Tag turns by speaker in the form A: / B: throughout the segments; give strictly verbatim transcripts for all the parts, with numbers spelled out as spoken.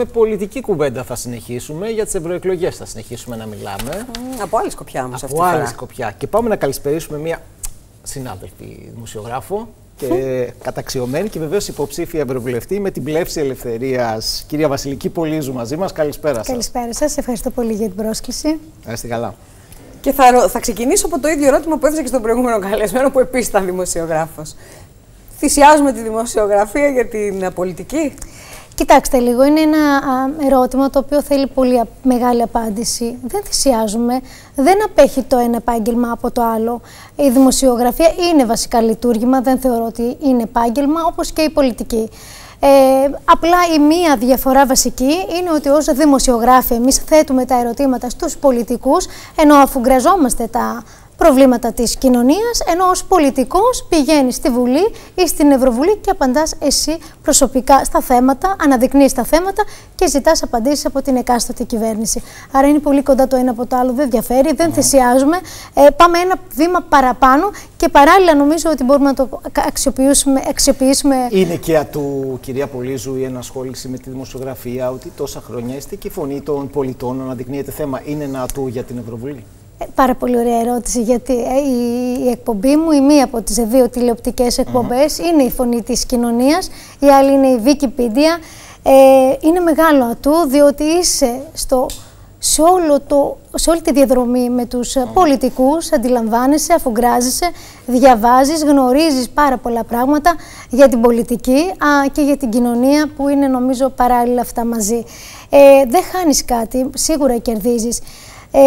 A: με πολιτική κουβέντα θα συνεχίσουμε, για τις ευρωεκλογές θα συνεχίσουμε να μιλάμε.
B: Mm, από άλλη σκοπιά όμως αυτή.
A: Από άλλη σκοπιά. Και πάμε να καλησπερίσουμε μία συνάδελφη δημοσιογράφο και καταξιωμένη και βεβαίως υποψήφια ευρωβουλευτή με την πλεύση ελευθερίας, κυρία Βασιλική Πολύζου, μαζί μας. Καλησπέρα σας.
C: Καλησπέρα σας. Ευχαριστώ πολύ για την πρόσκληση.
A: Να είστε καλά.
B: Και θα, θα ξεκινήσω από το ίδιο ερώτημα που έθεσα και στον προηγούμενο καλεσμένο, που επίσης ήταν δημοσιογράφος. Θυσιάζουμε τη δημοσιογραφία για την πολιτική?
C: Κοιτάξτε λίγο, είναι ένα α, ερώτημα το οποίο θέλει πολύ μεγάλη απάντηση. Δεν θυσιάζουμε, δεν απέχει το ένα επάγγελμα από το άλλο. Η δημοσιογραφία είναι βασικά λειτουργήμα, δεν θεωρώ ότι είναι επάγγελμα, όπως και η πολιτική. Ε, απλά η μία διαφορά βασική είναι ότι ως δημοσιογράφοι εμείς θέτουμε τα ερωτήματα στους πολιτικούς, ενώ αφουγκραζόμαστε τα προβλήματα της κοινωνίας, ενώ ως πολιτικός πηγαίνεις στη Βουλή ή στην Ευρωβουλή και απαντάς εσύ προσωπικά στα θέματα, αναδεικνύεις τα θέματα και ζητάς απαντήσεις από την εκάστοτε κυβέρνηση. Άρα είναι πολύ κοντά το ένα από το άλλο, δεν διαφέρει, δεν mm. θυσιάζουμε, ε, πάμε ένα βήμα παραπάνω και παράλληλα νομίζω ότι μπορούμε να το αξιοποιήσουμε. αξιοποιήσουμε...
A: Είναι και ατού, κυρία Πολύζου, η ενασχόληση με τη δημοσιογραφία, ότι τόσα χρόνια είστε και η φωνή των πολιτών να αναδεικνύεται θέμα, είναι ένα ατού για την Ευρωβουλή?
C: Πάρα πολύ ωραία ερώτηση, γιατί η, η εκπομπή μου, η μία από τις δύο τηλεοπτικές εκπομπές, mm-hmm. είναι η φωνή της κοινωνίας, η άλλη είναι η Wikipedia. Ε, είναι μεγάλο ατού, διότι είσαι στο, σε, όλο το, σε όλη τη διαδρομή με τους mm-hmm. πολιτικούς, αντιλαμβάνεσαι, αφουγκράζεσαι, διαβάζεις, γνωρίζεις πάρα πολλά πράγματα για την πολιτική α, και για την κοινωνία, που είναι νομίζω παράλληλα αυτά μαζί. Ε, δεν χάνεις κάτι, σίγουρα κερδίζεις. Ε,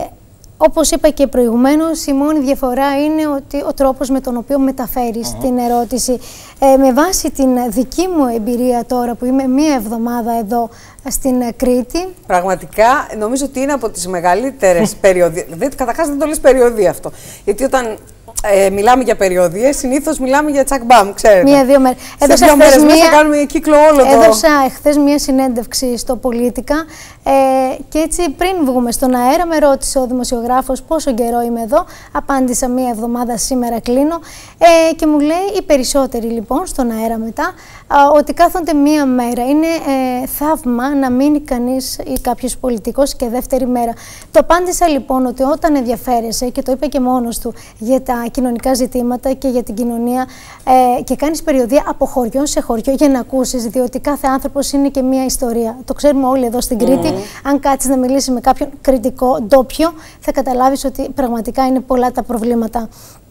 C: Όπως είπα και προηγουμένως, η μόνη διαφορά είναι ότι ο τρόπος με τον οποίο μεταφέρεις uh-huh. την ερώτηση. Ε, με βάση την δική μου εμπειρία τώρα, που είμαι μία εβδομάδα εδώ στην Κρήτη.
B: Πραγματικά νομίζω ότι είναι από τις μεγαλύτερες περιοδίες. Καταρχάς δεν το λες περιοδία αυτό. Γιατί όταν ε, μιλάμε για περιοδίες, συνήθως μιλάμε για τσακμπάμ, ξέρετε.
C: Μία-δύο μέρες.
B: Σε δύο μέρες μία... μέσα κάνουμε κύκλο όλο το...
C: Έδωσα εχθές μία συνέντευξη στο Πολίτικα ε, και έτσι πριν βγούμε στον αέρα με ρώτησε ο δημοσιογράφος πόσο καιρό είμαι εδώ. Απάντησα μία εβδομάδα, σήμερα κλείνω. Ε, και μου λέει οι περισσότεροι λοιπόν στον αέρα μετά α, ότι κάθονται μία μέρα. Είναι ε, θαύμα να μείνει κανείς ή κάποιος πολιτικός και δεύτερη μέρα. Το απάντησα λοιπόν ότι όταν ενδιαφέρεσαι, και το είπε και μόνος του, για τα κοινωνικά ζητήματα και για την κοινωνία ε, και κάνεις περιοδία από χωριό σε χωριό για να ακούσεις, διότι κάθε άνθρωπος είναι και μία ιστορία. Το ξέρουμε όλοι εδώ στην Κρήτη. Mm. Αν κάτσεις να μιλήσεις με κάποιον κριτικό ντόπιο, θα καταλάβεις ότι πραγματικά είναι πολλά τα προβλήματα.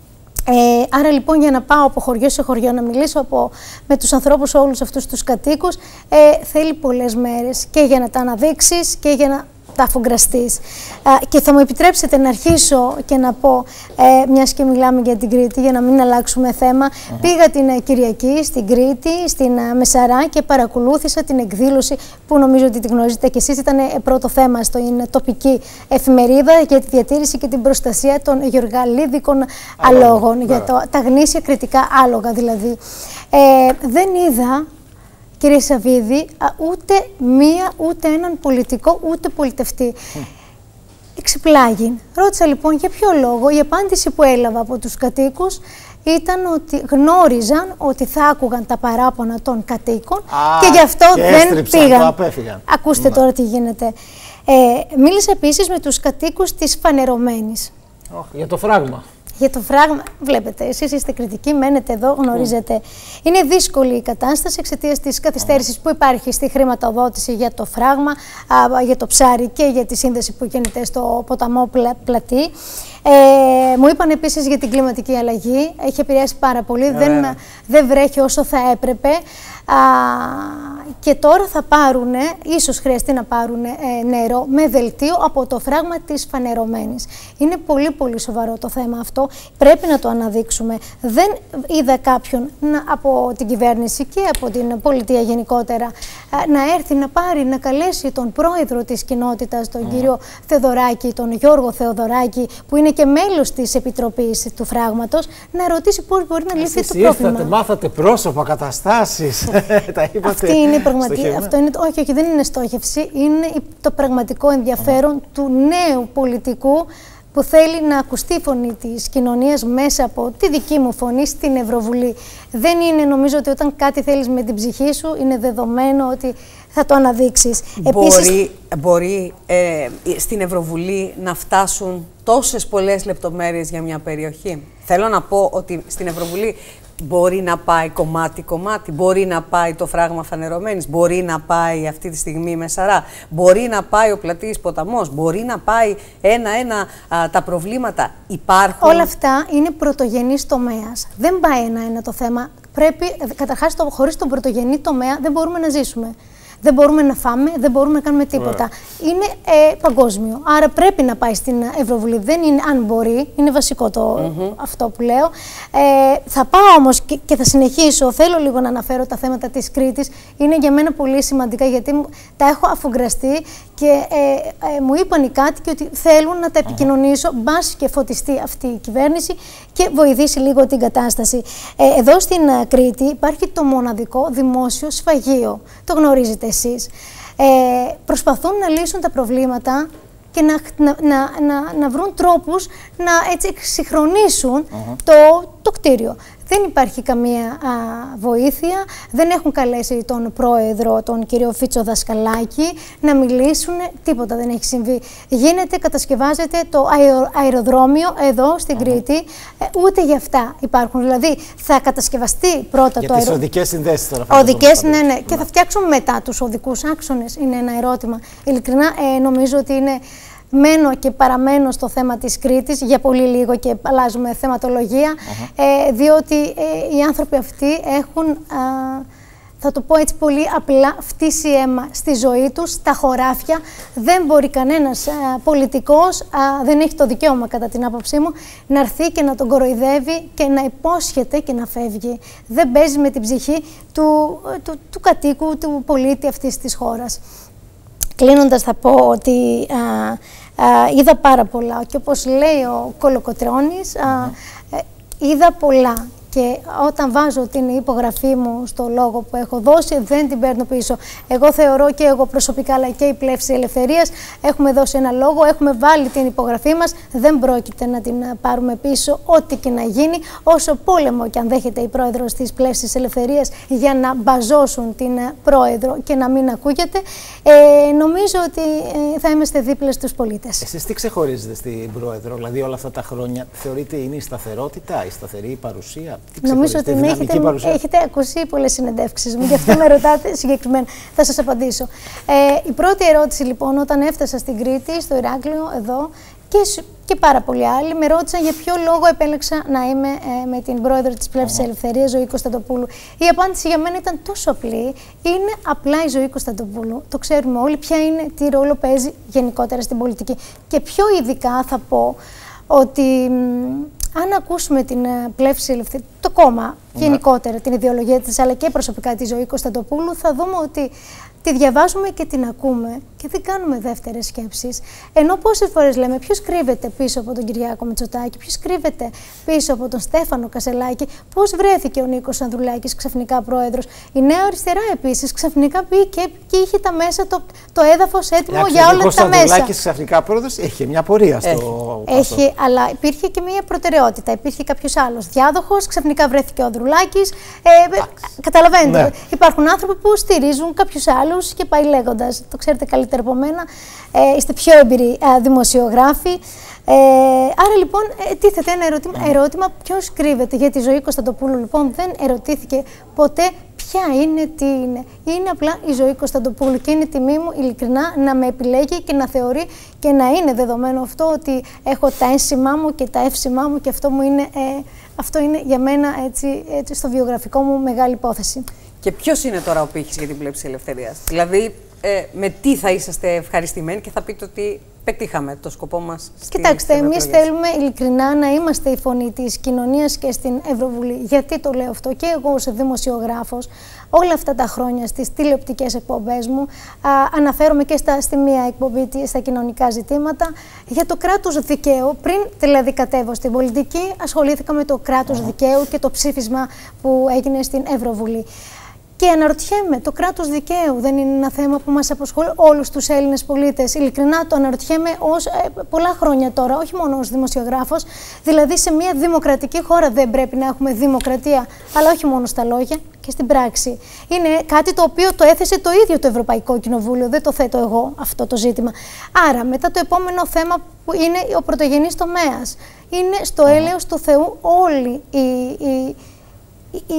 C: Ε, άρα λοιπόν για να πάω από χωριό σε χωριό να μιλήσω από, με τους ανθρώπους όλους αυτούς τους κατοίκους ε, θέλει πολλές μέρες και για να τα αναδείξεις και για να τα αφουγκραστείς. Ε, και θα μου επιτρέψετε να αρχίσω και να πω, ε, μιας και μιλάμε για την Κρήτη, για να μην αλλάξουμε θέμα. Uh-huh. Πήγα την uh, Κυριακή στην Κρήτη, στην uh, Μεσαρά, και παρακολούθησα την εκδήλωση που νομίζω ότι τη γνωρίζετε και εσείς. Ήταν uh, πρώτο θέμα στην τοπική εφημερίδα για τη διατήρηση και την προστασία των γεωργαλίδικων αλόγων, yeah. για το, τα γνήσια κρητικά άλογα δηλαδή. Ε, δεν είδα, κύριε Σαββίδη, ούτε μία, ούτε έναν πολιτικό, ούτε πολιτευτή. Mm. Εξεπλάγει. Ρώτησα λοιπόν για ποιο λόγο. Η απάντηση που έλαβα από τους κατοίκους ήταν ότι γνώριζαν ότι θα άκουγαν τα παράπονα των κατοίκων Α, και γι' αυτό και δεν πήγαν. Ακούστε mm. τώρα τι γίνεται. Ε, μίλησα επίσης με τους κατοίκους της Φανερωμένης.
A: Oh, για το φράγμα.
C: Για το φράγμα, βλέπετε, εσείς είστε κριτικοί, μένετε εδώ, γνωρίζετε. Mm. Είναι δύσκολη η κατάσταση εξαιτίας της καθυστέρησης mm. που υπάρχει στη χρηματοδότηση για το φράγμα, α, για το ψάρι και για τη σύνδεση που γίνεται στο ποταμό Πλα, Πλατή. Ε, μου είπαν επίσης για την κλιματική αλλαγή, έχει επηρεάσει πάρα πολύ, yeah. δεν, δεν βρέχει όσο θα έπρεπε. Α, και τώρα θα πάρουνε, ίσως χρειαστεί να πάρουνε ε, νερό με δελτίο από το φράγμα της Φανερωμένης. Είναι πολύ πολύ σοβαρό το θέμα αυτό, πρέπει να το αναδείξουμε. Δεν είδα κάποιον να, από την κυβέρνηση και από την πολιτεία γενικότερα α, να έρθει να πάρει, να καλέσει τον πρόεδρο της κοινότητας, τον mm. κύριο Θεοδωράκη, τον Γιώργο Θεοδωράκη, που είναι και μέλος της Επιτροπής του Φράγματος, να ρωτήσει πώς μπορεί να λυθεί το πρόβλημα.
A: Ήρθατε, μάθατε πρόσωπα, καταστάσεις. Τα είπατε.
C: Αυτή είναι η πραγματική. Αυτό είναι, όχι, όχι, δεν είναι στόχευση. Είναι το πραγματικό ενδιαφέρον mm. του νέου πολιτικού που θέλει να ακουστεί η φωνή της κοινωνίας μέσα από τη δική μου φωνή στην Ευρωβουλή. Δεν είναι, νομίζω, ότι όταν κάτι θέλεις με την ψυχή σου, είναι δεδομένο ότι θα το αναδείξεις.
B: Μπορεί,
C: Επίσης,
B: μπορεί ε, στην Ευρωβουλή να φτάσουν τόσες πολλές λεπτομέρειες για μια περιοχή. Θέλω να πω ότι στην Ευρωβουλή μπορεί να πάει κομμάτι-κομμάτι, μπορεί να πάει το φράγμα φανερωμένης, μπορεί να πάει αυτή τη στιγμή η Μεσαρά, μπορεί να πάει ο Πλατεής ποταμός, μπορεί να πάει ένα-ένα τα προβλήματα. Υπάρχουν.
C: Όλα αυτά είναι πρωτογενής τομέας. Δεν πάει ένα-ένα το θέμα. Πρέπει, καταρχάς, το, χωρίς τον πρωτογενή τομέα δεν μπορούμε να ζήσουμε. Δεν μπορούμε να φάμε, δεν μπορούμε να κάνουμε τίποτα. Yeah. Είναι ε, παγκόσμιο. Άρα πρέπει να πάει στην Ευρωβουλή. Δεν είναι αν μπορεί, είναι βασικό το, mm-hmm. αυτό που λέω. Ε, θα πάω όμως και, και θα συνεχίσω. Θέλω λίγο να αναφέρω τα θέματα της Κρήτης. Είναι για μένα πολύ σημαντικά, γιατί τα έχω αφουγκραστεί και ε, ε, μου είπαν οι κάτοικοι ότι θέλουν να τα επικοινωνήσω, mm-hmm. μπας και φωτιστεί αυτή η κυβέρνηση και βοηθήσει λίγο την κατάσταση. Ε, εδώ στην Κρήτη υπάρχει το μοναδικό δημόσιο σφαγείο. Το γνωρίζετε εσείς. Ε, προσπαθούν να λύσουν τα προβλήματα και να, να, να, να, να βρουν τρόπους να έτσι εξυγχρονίσουν uh-huh. το, το κτίριο. Δεν υπάρχει καμία α, βοήθεια, δεν έχουν καλέσει τον πρόεδρο, τον κύριο Φίτσο Δασκαλάκη, να μιλήσουν, τίποτα δεν έχει συμβεί. Γίνεται, κατασκευάζεται το αερο, αεροδρόμιο εδώ στην uh-huh. Κρήτη, ε, ούτε για αυτά υπάρχουν. Δηλαδή θα κατασκευαστεί πρώτα
A: για
C: το
A: τις
C: αερο...
A: οδικές συνδέσεις τώρα.
C: Οδικές, ναι, ναι, και θα φτιάξουν μετά τους οδικούς άξονες, είναι ένα ερώτημα. Ειλικρινά, ε, νομίζω ότι είναι... Μένω και παραμένω στο θέμα της Κρήτης για πολύ λίγο και αλλάζουμε θεματολογία, uh-huh. ε, διότι ε, οι άνθρωποι αυτοί έχουν, α, θα το πω έτσι πολύ απλά, φτύσει αίμα στη ζωή τους, στα χωράφια. Δεν μπορεί κανένας α, πολιτικός, α, δεν έχει το δικαίωμα κατά την άποψή μου, να έρθει και να τον κοροϊδεύει και να υπόσχεται και να φεύγει. Δεν παίζει με την ψυχή του, του, του κατοίκου, του πολίτη αυτής της χώρας. Κλείνοντας θα πω ότι α, α, είδα πάρα πολλά και όπως λέει ο Κολοκοτρώνης, α, ε, είδα πολλά. Και όταν βάζω την υπογραφή μου στο λόγο που έχω δώσει, δεν την παίρνω πίσω. Εγώ θεωρώ και εγώ προσωπικά, αλλά και η Πλεύση Ελευθερίας, έχουμε δώσει ένα λόγο, έχουμε βάλει την υπογραφή μας, δεν πρόκειται να την πάρουμε πίσω, ό,τι και να γίνει, όσο πόλεμο και αν δέχεται η πρόεδρος της Πλεύσης Ελευθερίας για να μπαζώσουν την πρόεδρο και να μην ακούγεται, ε, νομίζω ότι ε, θα είμαστε δίπλα στους πολίτες.
A: Εσείς τι ξεχωρίζετε στην πρόεδρο, δηλαδή όλα αυτά τα χρόνια, θεωρείτε είναι η σταθερότητα, η σταθερή παρουσία?
C: Νομίζω ότι με έχετε, έχετε ακούσει πολλές συνεντεύξεις μου, γι' αυτό με ρωτάτε συγκεκριμένα. Θα σας απαντήσω. Ε, η πρώτη ερώτηση λοιπόν, όταν έφτασα στην Κρήτη, στο Ηράκλειο, εδώ, και, και πάρα πολλοί άλλοι, με ρώτησαν για ποιο λόγο επέλεξα να είμαι ε, με την πρόεδρο της Πλεύσης uh-huh. Ελευθερίας, Ζωή Κωνσταντοπούλου. Η απάντηση για μένα ήταν τόσο απλή. Είναι απλά η Ζωή Κωνσταντοπούλου. Το ξέρουμε όλοι ποια είναι, τι ρόλο παίζει γενικότερα στην πολιτική. Και πιο ειδικά θα πω ότι αν ακούσουμε την Πλεύση Ελευθερίας, το κόμμα γενικότερα, την ιδεολογία της, αλλά και προσωπικά τη Ζωή Κωνσταντοπούλου, θα δούμε ότι τη διαβάζουμε και την ακούμε και δεν κάνουμε δεύτερες σκέψεις. Ενώ πόσες φορές λέμε ποιος κρύβεται πίσω από τον Κυριάκο Μητσοτάκη, ποιος κρύβεται πίσω από τον Στέφανο Κασελάκη, πώς βρέθηκε ο Νίκος Ανδρουλάκης ξαφνικά πρόεδρος. Η Νέα Αριστερά επίσης ξαφνικά μπήκε και είχε τα μέσα, το, το έδαφος έτοιμο Άξε, για όλα τα μέσα. Ο Ανδρουλάκης
A: ξαφνικά πρόεδρος είχε μια πορεία στο.
C: Έχει, έχει, αλλά υπήρχε και μια προτεραιότητα. Υπήρχε κάποιος άλλος διάδοχος, ξαφνικά βρέθηκε ο Ανδρουλάκης. Ε, καταλαβαίνετε. Ναι. Υπάρχουν άνθρωποι που στηρίζουν κάποιους άλλους και πάει λέγοντας. Το ξέρετε καλύτερα από μένα. Ε, είστε πιο έμπειροι ε, δημοσιογράφοι. Ε, άρα λοιπόν ε, τίθεται ένα ερώτημα, ερώτημα ποιος κρύβεται. Για τη Ζωή Κωνσταντοπούλου λοιπόν δεν ερωτήθηκε ποτέ ποια είναι, τι είναι. Είναι απλά η Ζωή Κωνσταντοπούλου και είναι τιμή μου ειλικρινά να με επιλέγει και να θεωρεί και να είναι δεδομένο αυτό ότι έχω τα ένσημά μου και τα εύσημά μου και αυτό, μου είναι, ε, αυτό είναι για μένα έτσι, έτσι στο βιογραφικό μου μεγάλη υπόθεση.
B: Και ποιος είναι τώρα ο πύχης για την Πλεύση Ελευθερίας? Δηλαδή, ε, με τι θα είσαστε ευχαριστημένοι και θα πείτε ότι πετύχαμε το σκοπό μας?
C: Κοιτάξτε, εμείς θέλουμε ειλικρινά να είμαστε η φωνή της κοινωνίας και στην Ευρωβουλή. Γιατί το λέω αυτό? Και εγώ ως δημοσιογράφος, όλα αυτά τα χρόνια στις τηλεοπτικές εκπομπές μου, α, αναφέρομαι και στα, στη μία εκπομπή στα κοινωνικά ζητήματα, για το κράτος δικαίου. Πριν δηλαδή κατέβω στην πολιτική, ασχολήθηκα με το κράτος δικαίου και το ψήφισμα που έγινε στην Ευρωβουλή. Και αναρωτιέμαι, το κράτος δικαίου δεν είναι ένα θέμα που μας απασχολεί όλους τους Έλληνες πολίτες? Ειλικρινά το αναρωτιέμαι ως, ε, πολλά χρόνια τώρα, όχι μόνο ως δημοσιογράφος. Δηλαδή, σε μια δημοκρατική χώρα δεν πρέπει να έχουμε δημοκρατία, αλλά όχι μόνο στα λόγια και στην πράξη. Είναι κάτι το οποίο το έθεσε το ίδιο το Ευρωπαϊκό Κοινοβούλιο, δεν το θέτω εγώ αυτό το ζήτημα. Άρα, μετά το επόμενο θέμα που είναι ο πρωτογενής τομέας. Είναι στο έλεος του Θεού όλοι οι, οι Η, η,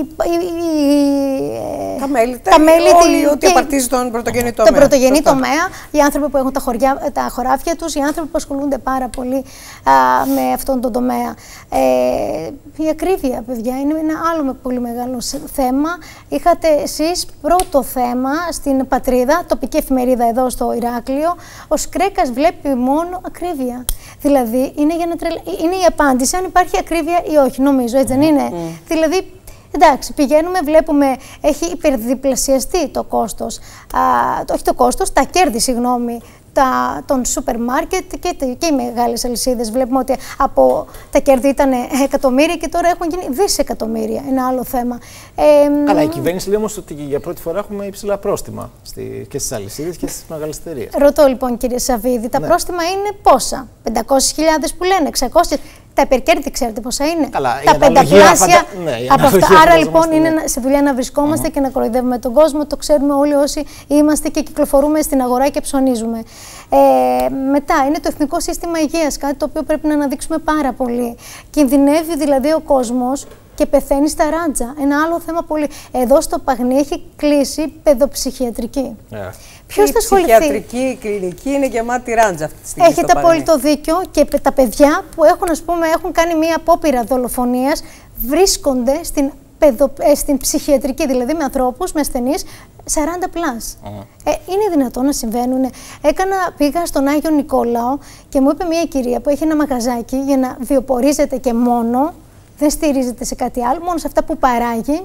C: η,
B: τα μέλη,
C: τα μέλη
B: όλοι ό,τι απαρτίζει τον πρωτογενή τομέα.
C: Τον πρωτογενή τομέα, οι άνθρωποι που έχουν τα, χωριά, τα χωράφια τους, οι άνθρωποι που ασχολούνται πάρα πολύ α, με αυτόν τον τομέα. Ε, η ακρίβεια, παιδιά, είναι ένα άλλο με πολύ μεγάλο θέμα. Είχατε εσείς πρώτο θέμα στην Πατρίδα, τοπική εφημερίδα εδώ στο Ηράκλειο. Ο Σκρέκας βλέπει μόνο ακρίβεια. Δηλαδή, είναι, για να τρελα... είναι η απάντηση αν υπάρχει ακρίβεια ή όχι, νομίζω, έτσι δεν είναι? Mm. Δηλαδή, εντάξει, πηγαίνουμε, βλέπουμε, έχει υπερδιπλασιαστεί το κόστος, α, το, όχι το κόστος, τα κέρδη, συγγνώμη, τα, των σούπερ μάρκετ και, και οι μεγάλες αλυσίδες. Βλέπουμε ότι από τα κέρδη ήταν εκατομμύρια και τώρα έχουν γίνει δισεκατομμύρια. Ένα άλλο θέμα. Ε,
A: Καλά, η κυβέρνηση λέει όμως ότι για πρώτη φορά έχουμε υψηλά πρόστιμα στη, και στις αλυσίδες και στις μεγάλες εταιρείες.
C: Ρωτώ λοιπόν, κύριε Σαββίδη, τα ναι. πρόστιμα είναι πόσα? πεντακόσιες χιλιάδες που λένε, εξακόσιες. Τα υπερκέρδη, ξέρετε πόσα είναι?
A: Καλά,
C: τα πενταπλάσια
A: φαντα... ναι,
C: από αυτά. Άρα λοιπόν είναι ναι. σε δουλειά να βρισκόμαστε mm-hmm. και να κοροϊδεύουμε τον κόσμο. Το ξέρουμε όλοι όσοι είμαστε και κυκλοφορούμε στην αγορά και ψωνίζουμε. Ε, μετά είναι το Εθνικό Σύστημα Υγείας, κάτι το οποίο πρέπει να αναδείξουμε πάρα πολύ. Κινδυνεύει δηλαδή ο κόσμος και πεθαίνει στα ράντζα. Ένα άλλο θέμα πολύ. Εδώ στο Παγνί έχει κλείσει παιδοψυχιατρική. Yeah. Ποιος θα ασχοληθεί?
B: Η ψυχιατρική κλινική είναι γεμάτη ράντζα αυτή τη στιγμή.
C: Έχετε απόλυτο δίκιο και τα παιδιά που έχουν, ας πούμε, έχουν κάνει μία απόπειρα δολοφονίας βρίσκονται στην, παιδο, ε, στην ψυχιατρική, δηλαδή με ανθρώπους, με ασθενείς σαράντα πλάς. Mm. Ε, είναι δυνατόν να συμβαίνουν? Έκανα, πήγα στον Άγιο Νικόλαο και μου είπε μία κυρία που έχει ένα μαγαζάκι για να βιοπορίζεται και μόνο, δεν στηρίζεται σε κάτι άλλο, μόνο σε αυτά που παράγει.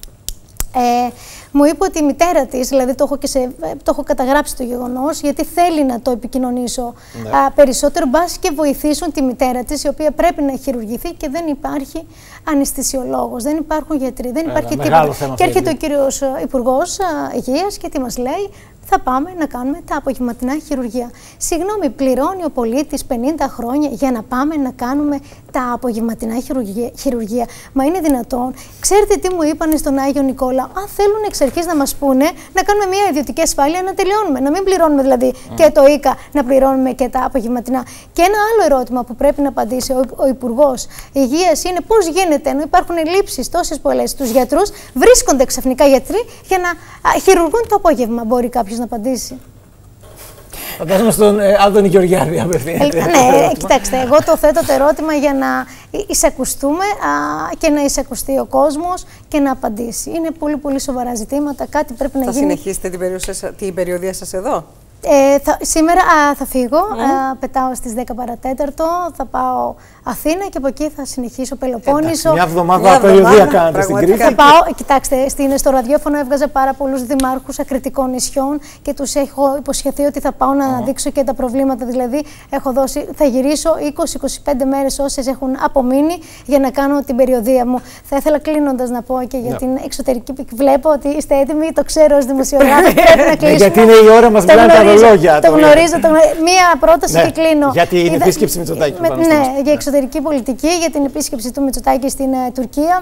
C: Ε, μου είπε ότι η μητέρα της, δηλαδή το έχω, και σε, το έχω καταγράψει το γεγονός, γιατί θέλει να το επικοινωνήσω ναι. α, περισσότερο, μπας και βοηθήσουν τη μητέρα της, η οποία πρέπει να χειρουργηθεί και δεν υπάρχει αναισθησιολόγος, δεν υπάρχουν γιατροί, δεν υπάρχει Έλα, τίποτα. Και έρχεται ο κύριος Υπουργός Υγείας και τι μας λέει? Θα πάμε να κάνουμε τα απογευματινά χειρουργία. Συγγνώμη, πληρώνει ο πολίτης πενήντα χρόνια για να πάμε να κάνουμε τα απογευματινά χειρουργία. χειρουργία. Μα είναι δυνατόν? Ξέρετε τι μου είπανε στον Άγιο Νικόλαο? Αν θέλουν εξ αρχής να μας πούνε να κάνουμε μια ιδιωτική ασφάλεια, να τελειώνουμε. Να μην πληρώνουμε δηλαδή mm. και το ΙΚΑ, να πληρώνουμε και τα απογευματινά. Και ένα άλλο ερώτημα που πρέπει να απαντήσει ο, ο Υπουργός Υγείας είναι πώς γίνεται, ενώ υπάρχουν ελλείψεις τόσες πολλές στους γιατρούς, βρίσκονται ξαφνικά γιατροί για να α, χειρουργούν το απόγευμα? Μπορεί κάποιος να απαντήσει?
A: Φαντάζομαι στον ε, Άδωνη Γεωργιάδη απευθύνεται.
C: Ε, ναι, κοιτάξτε, εγώ το θέτω το ερώτημα για να εισακουστούμε α, και να εισακουστεί ο κόσμος και να απαντήσει. Είναι πολύ πολύ σοβαρά ζητήματα, κάτι πρέπει να
B: θα
C: γίνει.
B: Θα συνεχίσετε την περιοδία, την περιοδία σας εδώ?
C: Ε, θα, σήμερα α, θα φύγω, mm. α, πετάω στις δέκα παρατέταρτο, θα πάω Αθήνα και από εκεί θα συνεχίσω Πελοπόννησο.
A: Εντάξει, μια εβδομάδα περιοδία κάνετε στην Κρήτη.
C: Θα πάω, κοιτάξτε, στην, στο ραδιόφωνο έβγαζα πάρα πολλούς δημάρχους ακριτικών νησιών και τους έχω υποσχεθεί ότι θα πάω να mm. αναδείξω και τα προβλήματα. Δηλαδή, έχω δώσει, θα γυρίσω είκοσι με είκοσι πέντε μέρες όσες έχουν απομείνει για να κάνω την περιοδία μου. Θα ήθελα κλείνοντας να πω και για yeah. την εξωτερική. Βλέπω ότι είστε έτοιμοι, το ξέρω ως δημοσιογράφος. Πρέπει να κλείσουμε.
A: Γιατί είναι η ώρα μας, μιλάνε τα ρολόγια.
C: Το γνωρίζω. Το... Μία πρόταση ναι, και κλείνω.
A: Για την Είδα... επίσκεψη Μητσοτάκη.
C: Με, ναι, για εξωτερική πολιτική, για την επίσκεψη του Μητσοτάκη στην uh, Τουρκία.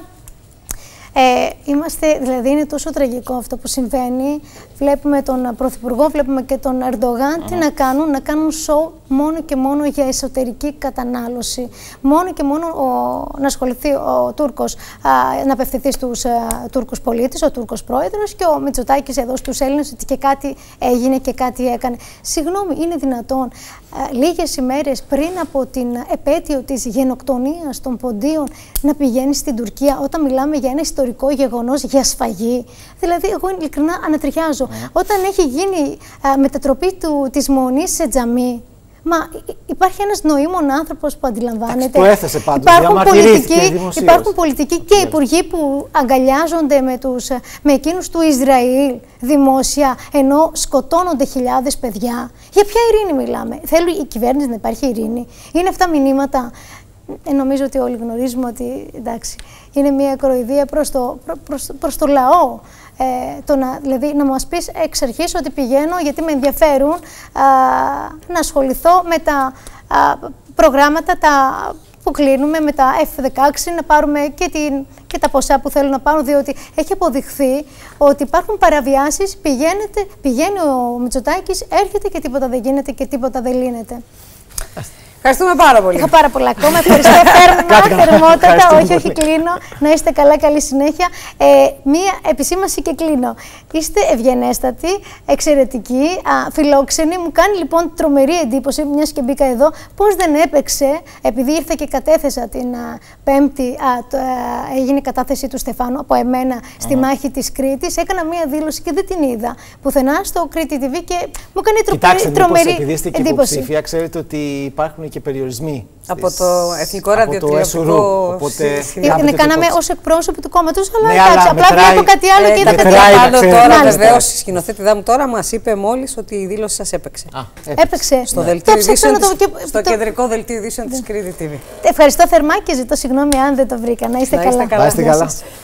C: Ε, είμαστε, δηλαδή είναι τόσο τραγικό αυτό που συμβαίνει. Βλέπουμε τον Πρωθυπουργό, βλέπουμε και τον Ερντογάν. Mm. Τι να κάνουν, να κάνουν show μόνο και μόνο για εσωτερική κατανάλωση. Μόνο και μόνο ο, να ασχοληθεί ο Τούρκος, α, να απευθυνθεί στους α, Τούρκους πολίτες, ο Τούρκος πρόεδρος και ο Μητσοτάκης εδώ στους Έλληνες ότι και κάτι έγινε και κάτι έκανε. Συγγνώμη, είναι δυνατόν α, λίγες ημέρες πριν από την επέτειο της γενοκτονίας των Ποντίων να πηγαίνει στην Τουρκία όταν μιλάμε για ένα ιστορικό γεγονός, για σφαγή? Δηλαδή, εγώ ειλικρινά ανατριχιάζω. Mm. Όταν έχει γίνει α, μετατροπή του, της Μονής σε τζαμί, μα υπάρχει ένας νοήμων άνθρωπος που αντιλαμβάνεται.
A: Το έθεσε πάντως,
C: υπάρχουν πολιτικοί, υπάρχουν πολιτικοί και υπουργοί που αγκαλιάζονται με, τους, με εκείνους του Ισραήλ δημόσια, ενώ σκοτώνονται χιλιάδες παιδιά. Για ποια ειρήνη μιλάμε? Θέλει η κυβέρνηση να υπάρχει ειρήνη? Είναι αυτά μηνύματα? Ε, νομίζω ότι όλοι γνωρίζουμε ότι εντάξει, είναι μια κοροϊδία προς το, προ, προς, προς το λαό. Ε, το να, δηλαδή να μας πεις εξ αρχής ότι πηγαίνω γιατί με ενδιαφέρουν α, να ασχοληθώ με τα α, προγράμματα τα, που κλείνουμε, με τα εφ δεκαέξι, να πάρουμε και, την, και τα ποσά που θέλουν να πάρουν, διότι έχει αποδειχθεί ότι υπάρχουν παραβιάσεις, πηγαίνει ο Μητσοτάκης, έρχεται και τίποτα δεν γίνεται και τίποτα δεν λύνεται.
B: Ευχαριστούμε πάρα πολύ.
C: Είχα πάρα πολλά ακόμα. Ευχαριστώ θέρμα, θερμότατα. Όχι, όχι, κλείνω. Να είστε καλά, καλή συνέχεια. Ε, μία επισήμανση και κλείνω. Είστε ευγενέστατοι, εξαιρετικοί, α, φιλόξενοι. Μου κάνει λοιπόν τρομερή εντύπωση, μιας και μπήκα εδώ, πώς δεν έπαιξε, επειδή ήρθα και κατέθεσα την α, Πέμπτη, α, το, α, έγινε η κατάθεση του Στεφάνου από εμένα στη uh-huh. μάχη της Κρήτης. Έκανα μία δήλωση και δεν την είδα πουθενά στο Κρήτη τι βι και μου κάνει τρο,
A: Κοιτάξτε,
C: τρομερή
A: επειδή είστε και
C: εντύπωση.
A: Υποψήφια, ξέρετε ότι υπάρχουν και περιορισμοί.
B: Από το Εθνικό Ραδιοτηλεοπτικό.
A: Οπότε.
C: Ναι, κάναμε ως εκπρόσωποι του κόμματος, αλλά
A: ναι,
C: εντάξει,
A: αλλά
C: απλά
A: μετράει,
C: βλέπω κάτι άλλο
B: ε,
C: και είδα κάτι
B: άλλο. Τώρα
C: Μάλιστα.
B: βεβαίως η σκηνοθέτηδά μου τώρα μας είπε μόλις ότι η δήλωση σας έπαιξε.
A: Α,
C: έπαιξε.
B: Στο,
C: Ναι.
B: δελτίο ειδήσεων
C: το,
B: της,
C: και,
B: στο
C: το...
B: κεντρικό δελτίο ειδήσεων της Κρήτη τι βι.
C: Ευχαριστώ θερμά και ζητώ συγγνώμη αν δεν το βρήκα. Να είστε
B: Να
C: καλά.
B: Είστε καλά.
A: Να είστε καλά.